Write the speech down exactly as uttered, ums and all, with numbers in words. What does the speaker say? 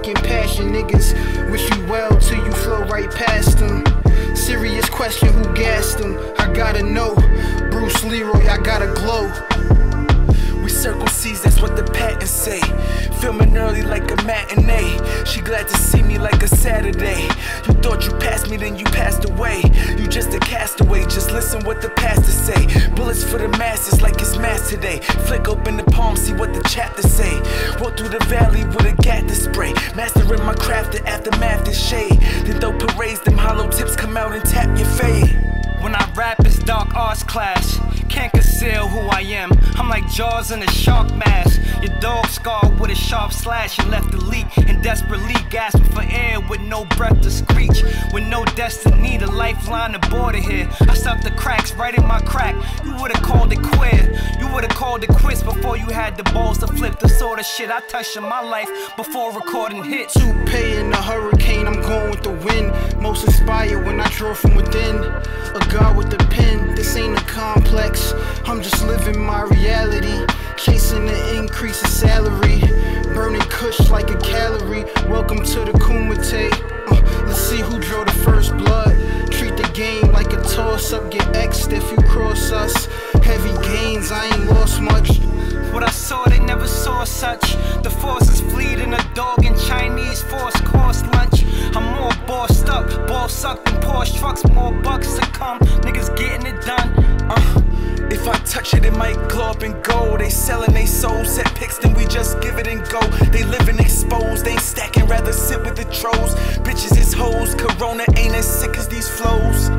lacking passion. Niggas wish you well till you flow right past them. Serious question, who gassed them? I gotta know. Bruce Leroy, I gotta glow. We circle C's, that's what the patents say. Filming early like a matinee. She glad to see me like a Saturday. You thought you passed me, then you passed away. You just a castaway, just listen what the pastor say. Bullets for the masses like it's mass today. Flick open the palm, see what the chapters say. Walk through the valley with a gat to spray. Mastering my craft, the aftermath is shade. Then throw parades, them hollow tips come out and tap your fade. When I rap, it's dark arts clash. Can't conceal who I am. I'm like Jaws in a shark mask. Your dog scarred with a sharp slash and left the leak and desperately gasping for air with no breath to screech. With no destiny, the lifeline, the border here. I stuck the cracks right in my crack. You would've called it queer. You would've called it quits before you had the balls to flip the sort of shit I touched in my life before recording hits. Toupee in a hurricane, I'm going with the wind. Most inspired when I draw from within. A god with a pen, this ain't a complex. I'm just living my reality, chasing the increase of salary, burning kush like a calorie. Welcome to the Kumite. Uh, let's see who drew the first blood. Treat the game like a toss-up, get X'd if you cross us. Heavy gains, I ain't lost much. What I saw, they never saw such. The forces fleet in a dog and Chinese force course lunch. I'm more bossed up, ball sucked in Porsche trucks, more bucks to come. Niggas getting it done. Uh. If I touch it, it might glow up and go. They selling they souls, set pics, then we just give it and go. They living exposed, they ain't stacking, rather sit with the trolls. Bitches is hoes, Corona ain't as sick as these flows.